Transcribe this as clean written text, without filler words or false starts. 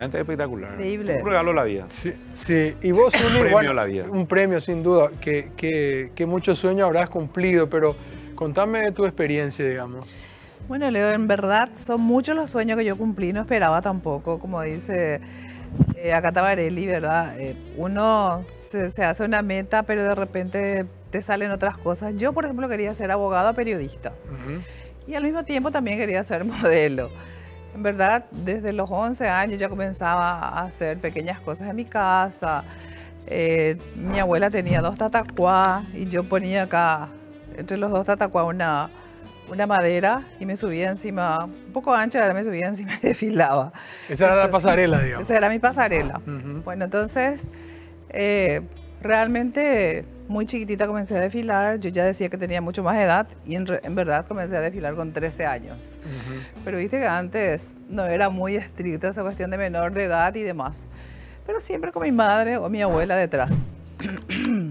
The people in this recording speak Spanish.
Realmente espectacular. Increíble. Un regalo a la vida. Sí, sí. Y vos, Zuni, premio igual, a la vida. un premio sin duda, que muchos sueños habrás cumplido, pero contame de tu experiencia, digamos. Bueno, Leo, en verdad son muchos los sueños que yo cumplí, no esperaba tampoco, como dice acá Tabarelli, ¿verdad? Uno se hace una meta, pero de repente te salen otras cosas. Yo, por ejemplo, quería ser abogada o periodista. Y al mismo tiempo también quería ser modelo. En verdad, desde los 11 años ya comenzaba a hacer pequeñas cosas en mi casa. Mi abuela tenía 2 tatacuá y yo ponía acá, entre los 2 tatacuá, una madera y me subía encima, un poco ancha, ahora me subía encima y desfilaba. Esa era la pasarela, digamos. Esa era mi pasarela. Bueno, entonces, realmente muy chiquitita comencé a desfilar. Yo ya decía que tenía mucho más edad y en verdad comencé a desfilar con 13 años. Pero viste que antes no era muy estricta esa cuestión de menor de edad y demás. Pero siempre con mi madre o mi abuela detrás.